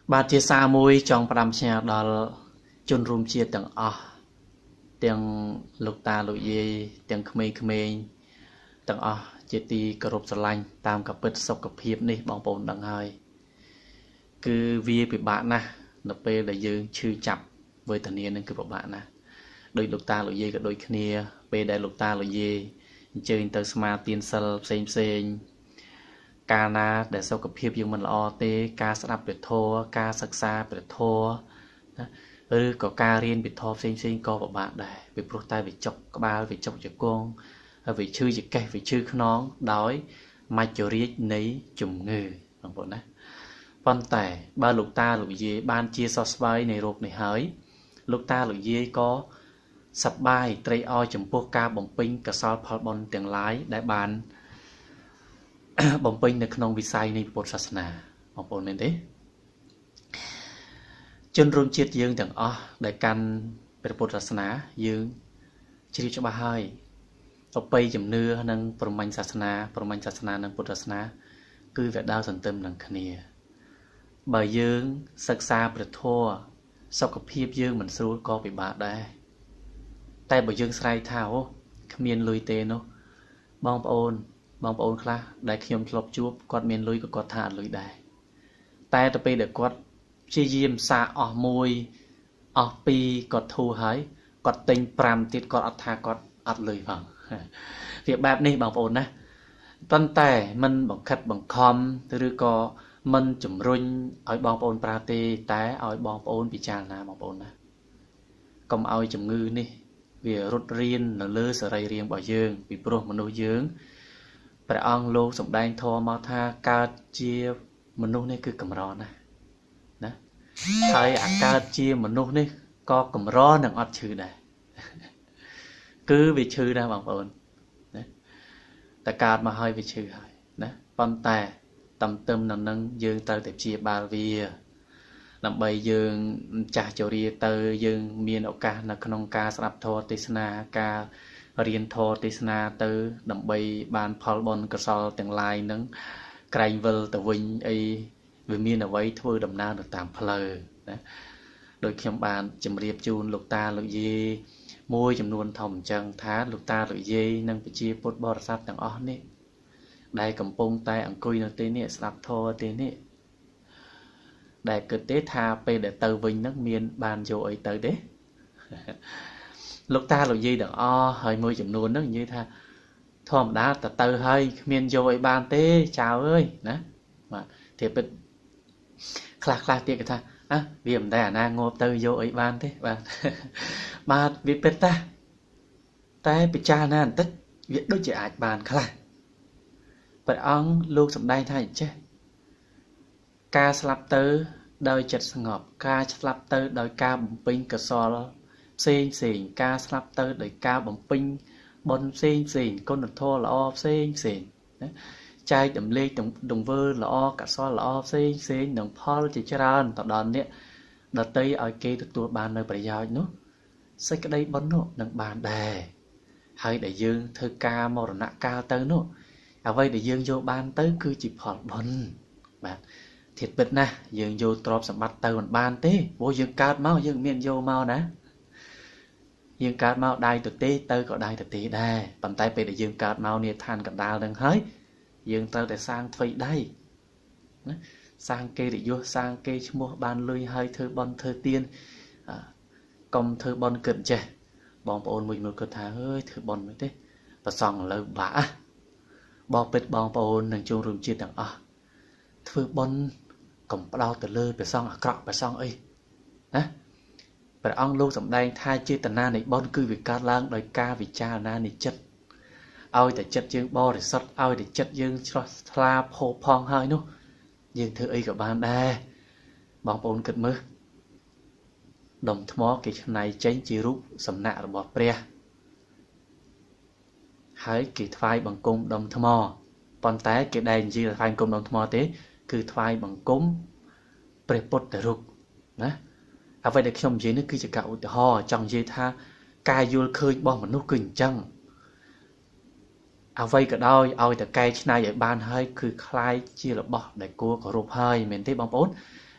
បាទជាសារមួយចង់ផ្ដាំផ្ញើដល់ជនរួមជាតិទាំងអស់ទាំងលោកតាលោកយាយទាំងក្មេងៗទាំងអស់ជាទីគោរពស្រឡាញ់តាមកពិតសុខភាពនេះបងប្អូនដឹងហើយគឺវាពិបាកណាស់នៅពេលដែលយើងឈឺចាប់វេទនានឹងគឺពិបាកណាស់ដោយលោកតាលោកយាយក៏ដូចគ្នាពេលដែលលោកតាលោកយាយអញ្ជើញទៅស្មាទានសិលផ្សេងកាលណាដែលសុខភាពយើងមិនល្អទេការស្ដាប់ព្រះធម៌ការសិក្សាព្រះធម៌ណាឬក៏ការរៀនព្រះធម៌ផ្សេងក៏ពិបាកដែរពីព្រោះតែវាចុកក្បាលវាចុកជង្គង់ហើយវាឈឺចង្កេះវាឈឺខ្នងដោយមច្ចរាជនៃជំងឺបងប្អូនណាប៉ុន្តែបើលោកតាលោកយាយបានជាសះស្បើយនៃរោគនេះហើយលោកតាលោកយាយក៏សប្បាយត្រេកអរចំពោះការបំពេញកុសលផលបុណ្យទាំងឡាយដែលបានបំពេញនៅក្នុងវិស័យនៃពុទ្ធសាសនាបងប្អូនមែនទេជនរួមជាតិយើងទាំងអស់ដែលកាន់ព្រះពុទ្ធសាសនាយើងជ្រាបច្បាស់ហើយអបិយជំនឿនិងព្រហ្មញ្ញសាសនានិងពុទ្ធសាសនាគឺវាដើរសន្ទឹមនឹងគ្នាបើយើងសិក្សាព្រះធម៌សុខភាពយើងមិនស្រួលក៏ពិបាកដែរតែបើយើងស្រែកថាអូគ្មានលុយទេនោះបងប្អូនខ្លះដែលខ្ញុំធ្លាប់ជួបគាត់មានលុយក៏គាត់ថាអត់លុយដែរតែទៅពេលដែលគាត់ព្យាយាមសាអស់1អស់2គាត់ធូរហើយគាត់ទិញ5ទៀតគាត់អត់ថាគាត់អត់លុយផងវាបែបនេះបងប្អូនណាប៉ុន្តែមិនបង្ខិតបង្ខំឬក៏មិនជំរុញឲ្យបងប្អូនប្រើទេតែឲ្យបងប្អូនពិចារណាបងប្អូនណាកុំឲ្យជំងឺនេះវារត់រៀននៅលើសរីរាង្គរបស់យើងពីព្រោះមនុស្សយើងព្រះអង្គលោកសម្ដែងធម៌មកថាកើតជាមនុស្សនេះគឺកម្រណាហើយអាកើតជាមនុស្សនេះក៏កម្រនឹងអត់ឈឺដែរគឺវាឈឺដែរបងប្អូនណាតែកើតមកហើយវាឈឺហើយណាប៉ុន្តែតឹមនឹងយើងត្រូវតែព្យាបាលវាដើម្បីយើងចាស់ជរាទៅយើងមានឱកាសនៅក្នុងការស្ដាប់ធម៌ទេសនាការរៀនធម៌ទេសនាទៅដើម្បីបានផលបុណ្យកុសលទាំងឡាយនឹងក្រែងវិលទៅវិញអីវាមានអ្វីធ្វើដំណើរទៅតាមផ្លូវណាដោយខ្ញុំបានជម្រាបជូនលោកតាលោកយាយមួយចំនួនធំអញ្ចឹងថាលោកតាលោកយាយនិងប្រជាពុទ្ធបរិស័ទទាំងអស់នេះដែលកំពុងតែអង្គុយនៅទីនេះស្ដាប់ធម៌ទីនេះដែលគិតទេថាពេលដែលទៅវិញនឹងមានបានយកអីទៅទេលោកតាលោកយាយទាំងអស់ហើយមួយចំនួនហ្នឹងនិយាយថាធម្មតាទៅហើយគ្មានយកអីបានទេចៅអើយណាបាទតែពិតខ្លះទៀតគេថាវាមិនដែលអាណាងប់ទៅយកអីបានទេបាទវាពិតតែពិចារណាបន្តិចវាដូចជាអាចបានខ្លះព្រះអង្គលោកសម្ដែងថាអញ្ចេះការស្លាប់ទៅដោយចិត្តស្ងប់ការស្លាប់ទៅដោយការបំពេញកុសលផ្សេងការស្លាប់ទៅដោយការបំពេញបុណ្យផ្សេងគុណធម៌ល្អផ្សេងណាចែកតម្លេចទង្វើល្អកុសលល្អផ្សេងនឹងផលជាច្រើនទៅដល់អ្នកដតីឲ្យគេទទួលបាននៅប្រយោជន៍នោះសេចក្តីបុណ្យនោះនឹងបានដែរហើយដែលយើងធ្វើការមរណកាលទៅនោះអ្វីដែលយើងយកបានទៅគឺជាផលបុណ្យបាទធៀបពិតណាស់យើងយកទ្រព្យសម្បត្តិទៅមិនបានទេព្រោះយើងកើតមកយើងមានយកមកណាយើងកើតមកដៃទទេទៅក៏ដៃទទេដែរប៉ុន្តែពេលដែលយើងកើតមកនេះឋានកណ្ដាលនឹងហើយយើងត្រូវតែសាងអ្វីដៃណាសាងគេរិយសសាងគេឈ្មោះបានលុយហើយធ្វើបន់ធ្វើទានកុំធ្វើបន់គិតចេះបងប្អូនមួយគិតថាអើយធ្វើបន់មិនទេប្រសងឥឡូវបាក់បោះពិតបងប្អូននិងចូលរួមជាតិទាំងអស់ធ្វើបន់កុំផ្ដោតទៅលើប្រសងអាក្រក់ប្រសងអីណាព្រះអង្គលោកសម្ដែងថាចេតនានៃបុណ្យគឺវាកើតឡើងដោយការវិចារណានៃចិត្តឲ្យតែចិត្តយើងបរិសុទ្ធឲ្យតែចិត្តយើងស្រស់ថ្លាផូរផង់ហើយនោះយើងធ្វើអីក៏បានដែរបងប្អូនគិតមើលដុំថ្មគេច្នៃចេញជារូបសំណាករបស់ព្រះហើយគេថ្វាយបង្គំដុំថ្មប៉ុន្តែគេដែលនិយាយថ្វាយបង្គំដុំថ្មទេគឺថ្វាយបង្គំព្រះពុទ្ធរូបណាអ្វីដែលខ្ញុំនិយាយនេះគឺជាការឧទាហរណ៍ចង់និយាយថាការយល់ឃើញរបស់មនុស្សគឺអញ្ចឹងអ្វីក៏ដោយឲ្យតែកែច្នៃឲ្យបានហើយគឺคล้ายជារបស់ដែលគួរគោរពហើយមែនទេបងប្អូន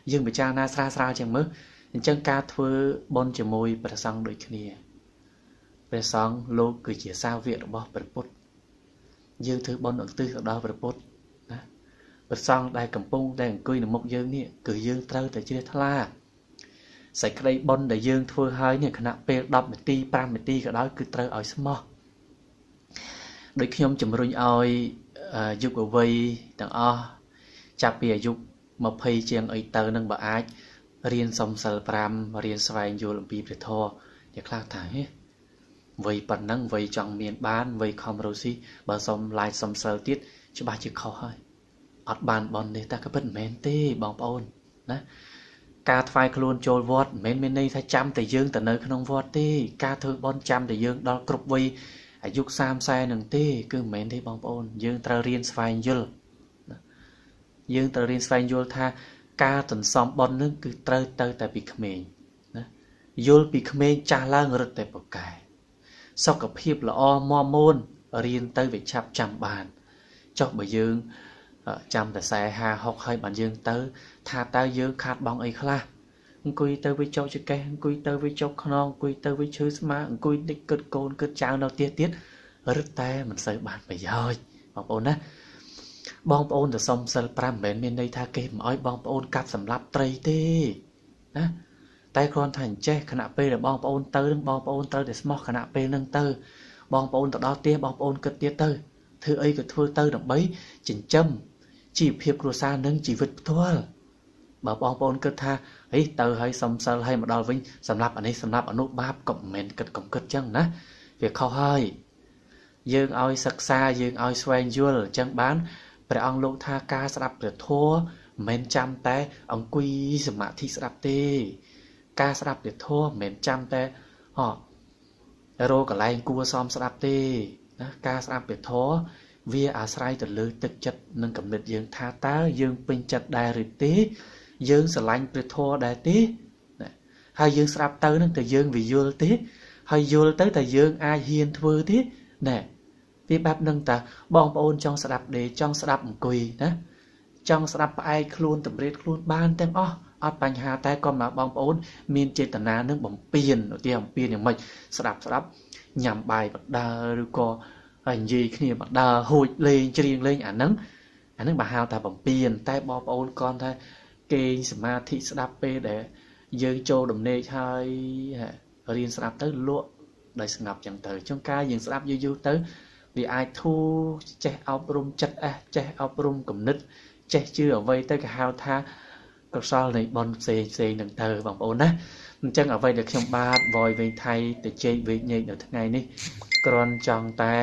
យើងពិចារណាស្រាលជាងមើលអញ្ចឹងការធ្វើបុណ្យជាមួយព្រះសង្ឃដូចគ្នាព្រះសង្ឃលោកគឺជាសាវករបស់ព្រះពុទ្ធយើងធ្វើបុណ្យឧទ្ទិសទៅដល់ព្រះពុទ្ធណាព្រះសង្ឃដែលកំពុងតែអង្គុយនៅមុខយើងនេះគឺយើងត្រូវតែជ្រះថ្លាសេចក្តីបុណ្យដែលយើងធ្វើហើយនេះខណៈពេល10នាទី5នាទីក៏ដោយគឺត្រូវឲ្យស្មោះដោយខ្ញុំជំរុញឲ្យយុវវ័យទាំងអស់ចាប់ពីអាយុ20ជាងអីទៅនឹងបើអាចរៀនសំសិល5រៀនស្វែងយល់អំពីព្រះធម៌ជាខ្លះថាហេវ័យប៉ុណ្ណឹងវ័យចង់មានបានវ័យខំរស់ស៊ីបើសុំឡាយសំសិលទៀតច្បាស់ជាខុសហើយអត់បានបន់ទេតែក៏ពិតមិនមែនទេបងប្អូនណាការថ្វាយខ្លួនចូលវត្តមិនមែនមានន័យថាចាំតែយើងទៅនៅក្នុងវត្តទេការធ្វើបន់ចាំតែយើងដល់គ្រប់វ័យអាយុ30 40នឹងទេគឺមិនមែនទេបងប្អូនយើងត្រូវរៀនស្វែងយល់យើងត្រូវរៀនស្វែងយល់ថាការសន្សំបន់នឹងគឺត្រូវទៅតែពីក្មេងណាយល់ពីក្មេងចាស់ឡើងរឹតតែប្រកែសុខភាពល្អមមួនរៀនទៅវាឆាប់ចាំបានចុះបើយើងចាំតែ40 50 60ហើយបានយើងទៅថាតើយើងខាតបង់អីខ្លះអង្គុយទៅវាចុកចកេះអង្គុយទៅវាចុកខ្នងអង្គុយទៅវាឈឺស្មាអង្គុយតិចគិតកូនគិតចៅនៅផ្ទះទៀតរឹតតែមិនសូវបានប្រយោជន៍បងប្អូនណាបងប្អូនទៅសុំសិល5មិនមែនមានន័យថាគេមិនអោយបងប្អូនកាប់សម្លាប់ត្រីទេណាតែគ្រាន់តែអញ្ចេះខណៈពេលដែលបងប្អូនទៅនឹងបងប្អូនត្រូវតែស្មោះខណៈពេលនឹងទៅបងប្អូនទៅដល់ផ្ទះបងប្អូនគិតទៀតទៅធ្វើអីក៏ធ្វើទៅដើម្បីចិញ្ចឹមជីវភាពគ្រួសារនិងជីវិតផ្ទាល់បើបងប្អូនគិតថាហីទៅហើយសុំសិលហើយមកដល់វិញសម្រាប់អានេះសម្រាប់អនុបាបក៏មិនមែនគិតកំគិតចឹងណាវាខុសហើយយើងឲ្យសិក្សាយើងឲ្យស្វែងយល់អញ្ចឹងបានព្រះអង្គលោកថាការស្ដាប់ព្រះធម៌មិនមែនចាំតែអង្គុយសមាធិស្ដាប់ទេការស្ដាប់ព្រះធម៌មិនមែនចាំតែរកកន្លែងគួរសមស្ដាប់ទេណាការស្ដាប់ព្រះធម៌វាអាស្រ័យទៅលើទឹកចិត្តនិងគំនិតយើងថាតើយើងពេញចិត្តដែរឬទេយើងស្រឡាញ់ព្រះធម៌ដែរទេណាហើយយើងស្ដាប់ទៅនឹងតើយើងវាយល់ទេហើយយល់ទៅតើយើងអាចហ៊ានធ្វើទេណែវាបែបនឹងតើបងប្អូនចង់ស្ដាប់ដេចង់ស្ដាប់អង្គុយណាចង់ស្ដាប់ផ្អែកខ្លួនតម្រៀតខ្លួនបានទាំងអស់អត់បញ្ហាតែក៏មកបងប្អូនមានចេតនានឹងបំពេញឧទាហរណ៍បំពេញយ៉ាងម៉េចស្ដាប់ញ៉ាំបាយបដើឬក៏ហើយនិយាយគ្នាបដើហួចលេងច្រៀងលេងអាហ្នឹងបើហៅថាបំពេញតែបងប្អូនគាត់ថាគេងសមាធិស្ដាប់ពេលដែលយើងចូលដំណេកហើយរៀនស្ដាប់ទៅលក់ដោយស្ងប់ចឹងទៅជួនកាលយើងស្ដាប់យូរទៅវាអាចធូរចេះអប់រំចិត្តចេះអប់រំគំនិតចេះជឿអ្វីទៅគេហៅថាកុសលនៃបុណ្យផ្សេងនឹងទៅបងប្អូនណាអញ្ចឹងអ្វីដែលខ្ញុំបាទវយវែងថៃទៅជែកវែងញែកនៅថ្ងៃនេះគ្រាន់ចង់តែ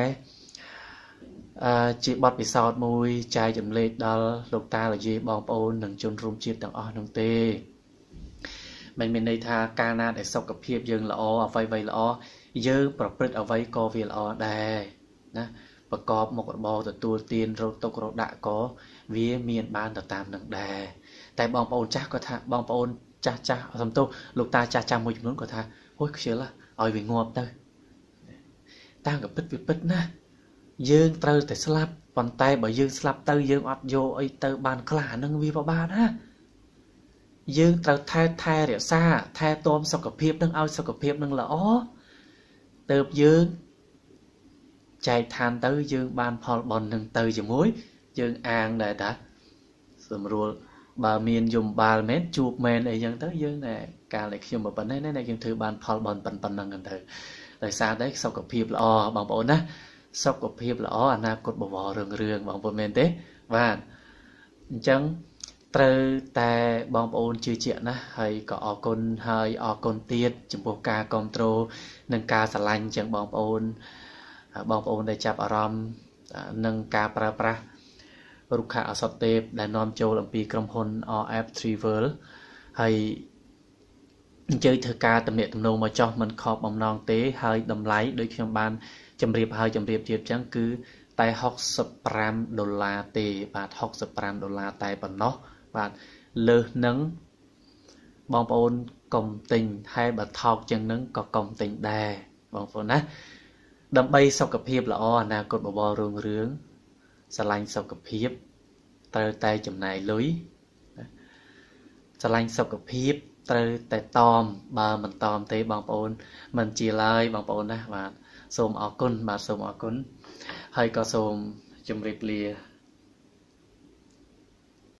ជាបទពិសោធន៍មួយចែកចម្លែកដល់លោកតាលោកយាយបងប្អូននិងជនរួមជាតិទាំងអស់នោះទេមិនមានន័យថាកាលណាដែលសុខភាពយើងល្អអ្វីល្អយើងប្រព្រឹត្តអ្វីក៏វាល្អដែរណាប្រកបមុខរបរទទួលទានរត់ទុករត់ដាក់ក៏វាមានបានទៅតាមនឹងដែរតែបងប្អូនចាស់ក៏ថាបងប្អូនចាស់សំទោសលោកតាចាស់មួយចំនួនក៏ថាអូយខ្ជិលឲ្យវាងាប់ទៅតាមក៏ពិតណាយើងត្រូវតែស្លាប់ប៉ុន្តែបើយើងស្លាប់ទៅយើងអត់យកអីទៅបានខ្លះហ្នឹងវាពិបាកណាយើងត្រូវថែរក្សាថែទាំសុខភាពនឹងឲ្យសុខភាពនឹងល្អទៅយើងចែកឋានទៅយើងបានផលបុណ្យនឹងទៅជាមួយយើងអាងដែរតាសម្រួលបើមានយមបាលមែនជួបមែនអីចឹងទៅយើងតែកាលដែលខ្ញុំប៉ុណ្ណេះណាយើងធ្វើបានផលបុណ្យប៉ុណ្ណឹងទៅដោយសារតែសុខភាពល្អបងប្អូនណាសុខភាពល្អអនាគតបវររឿងបងប្អូនមែនទេបាទអញ្ចឹងត្រូវតែបងប្អូនជឿជាក់ណាហើយក៏អរគុណហើយអរគុណទៀតចំពោះការគ្រប់គ្រងនិងការស្រឡាញ់ចឹងបងប្អូនដែលចាប់អារម្មណ៍នឹងការប្រើប្រាស់រុក្ខអសតទេពដែលនាំចូលអំពីក្រុមហ៊ុន RF Travel ហើយអញ្ជើញធ្វើការទំនាក់ទំនងមកចោះមិនខកបំណងទេហើយតម្លៃដូចខ្ញុំបានជម្រាបទៀតចឹងគឺតែ$65ទេបាទ$65តែប៉ុណ្ណោះបាទលើសនឹងបងប្អូនកុំទិញហើយបើថោកចឹងនឹងក៏កុំទិញដែរបងប្អូនណាដើម្បីសុខភាពល្អអនាគតបវររឿងស្រឡាញ់សុខភាពត្រូវតែចំណាយលុយស្រឡាញ់សុខភាពត្រូវតែតមបើមិនតមទេបងប្អូនមិនជាឡើយបងប្អូនណាបាទសូមអរគុណបាទសូមអរគុណហើយក៏សូមជម្រាបលា